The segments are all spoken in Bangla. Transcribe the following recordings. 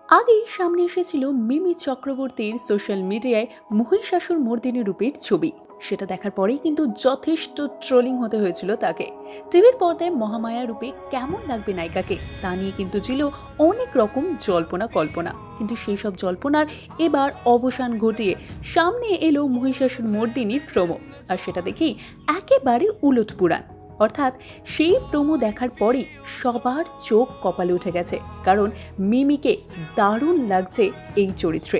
আগেই সামনে এসেছিল মিমি চক্রবর্তীর সোশ্যাল মিডিয়ায় মহিষাসুর মর্দিনী রূপের ছবি। সেটা দেখার পরেই কিন্তু যথেষ্ট ট্রোলিং হতে হয়েছিল তাকে। টিভির পর্দায় মহামায়া রূপে কেমন লাগবে নায়িকাকে তা নিয়ে কিন্তু ছিল অনেক রকম জল্পনা কল্পনা, কিন্তু সেই সব জল্পনার এবার অবসান ঘটিয়ে সামনে এলো মহিষাসুর মর্দিনীর প্রোমো। আর সেটা দেখেই একেবারে উলট পুরাণ, অর্থাৎ সেই প্রোমো দেখার পরেই সবার চোখ কপালে উঠে গেছে, কারণ মিমিকে দারুণ লাগছে এই চরিত্রে।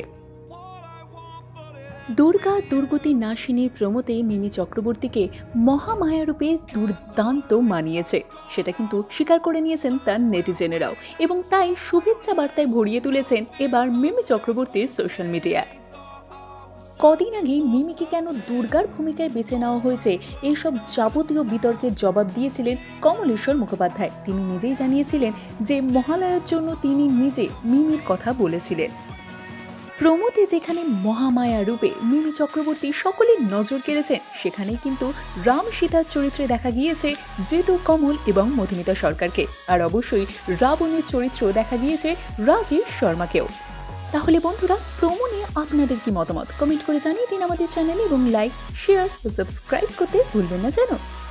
দুর্গা দুর্গতি নাশিনীর প্রোমোতে মিমি চক্রবর্তীকে মহামায়া রূপে দুর্দান্ত মানিয়েছে, সেটা কিন্তু স্বীকার করে নিয়েছেন তার নেটিজেনেরাও, এবং তাই শুভেচ্ছা বার্তায় ভরিয়ে তুলেছেন এবার মিমি চক্রবর্তীর সোশ্যাল মিডিয়ায়। কদিন আগে মিমিকে কেন দুর্গার ভূমিকায় বেছে নেওয়া হয়েছে এইসব যাবতীয় বিতর্কের জবাব দিয়েছিলেন কমলেশ্বর মুখোপাধ্যায়। তিনি নিজেই জানিয়েছিলেন যে মহালয়ার জন্য তিনি নিজে মিমির কথা বলেছিলেন। প্রমোতে যেখানে মহামায়া রূপে মিমি চক্রবর্তী সকলের নজর কেড়েছেন, সেখানেই কিন্তু রাম সীতার চরিত্রে দেখা গিয়েছে জিতু কমল এবং মধুমিতা সরকারকে, আর অবশ্যই রাবণের চরিত্র দেখা গিয়েছে রাজেশ শর্মাকেও। তাহলে বন্ধুরা, প্রোমো নিয়ে আপনাদের কি মতামত কমেন্ট করে জানিয়ে দিন আমাদের চ্যানেলে, এবং লাইক, শেয়ার ও সাবস্ক্রাইব করতে ভুলবেন না যেন।